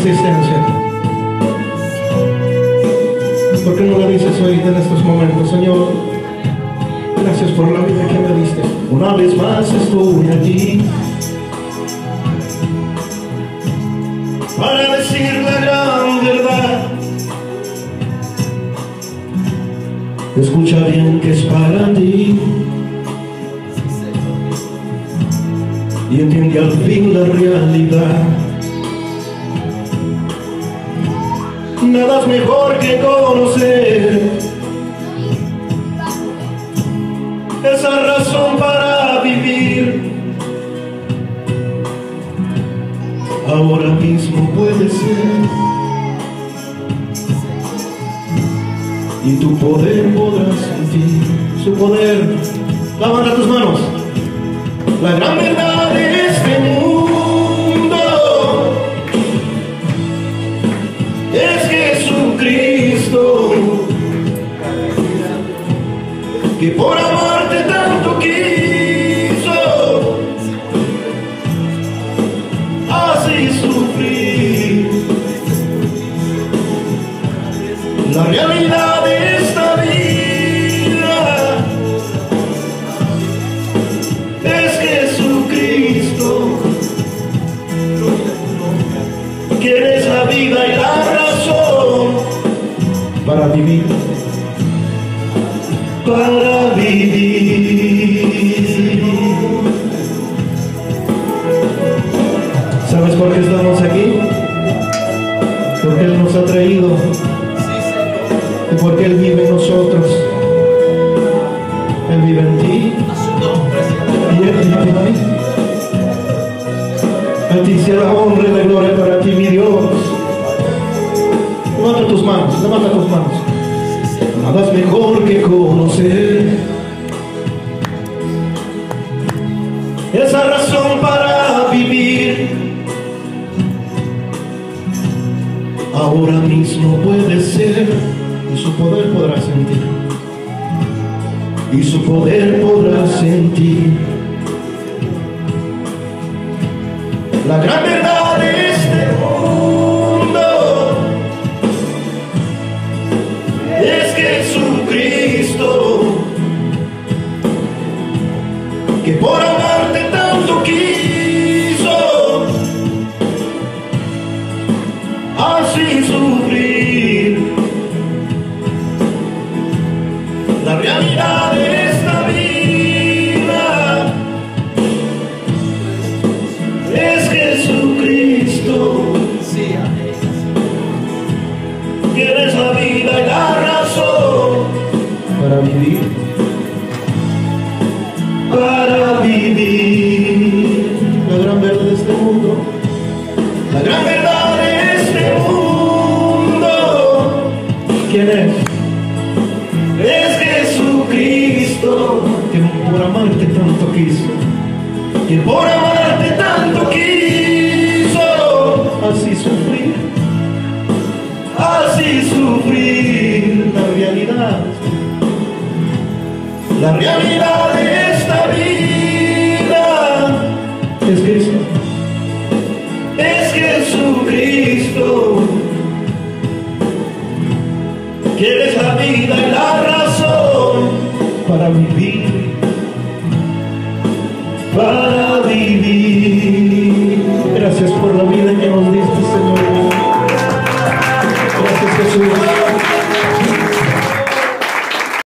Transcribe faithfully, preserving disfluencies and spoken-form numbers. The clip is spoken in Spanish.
existencia. ¿Por qué no le dices hoy en estos momentos: Señor, gracias por la vida que me diste? Una vez más estoy aquí para decir la gran verdad. Escucha bien que es para ti y entiende al fin la realidad. Nada es mejor que conocer esa razón para vivir. Ahora mismo puede ser, y tu poder podrás sentir su poder. Levanta tus manos. La gran verdad de este mundo es Jesucristo, que por amarte tanto quiso así sufrir. La realidad de esta vida es Jesucristo, que eres la vida y la razón para vivir, para vivir. ¿Sabes por qué estamos aquí? Porque Él nos ha traído y porque Él vive en nosotros. Él vive en ti y Él vive en mí. A ti sea la honra y la gloria para ti, mi Dios. Levanta tus manos, levanta tus manos. Nada es mejor que conocer esa razón para vivir. Ahora mismo puede ser, y su poder podrá sentir, y su poder podrá sentir. La gran verdad de este mundo es Jesucristo, que por amarte tanto quiso así sufrir. La realidad de esta vida es Jesucristo, que eres la vida y la razón para vivir, para vivir. La gran verdad de este mundo, la gran verdad de este mundo, ¿quién es? Es Jesucristo, que por amarte tanto quiso, que por amarte tanto quiso así sufrir, así sufrir. La realidad, la realidad de esta vida es Cristo, es Jesucristo, que eres la vida y la razón para vivir, para vivir. Gracias por la vida.